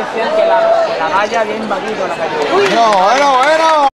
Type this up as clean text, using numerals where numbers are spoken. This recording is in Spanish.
decían que la galla había invadido la calle. No, bueno, bueno.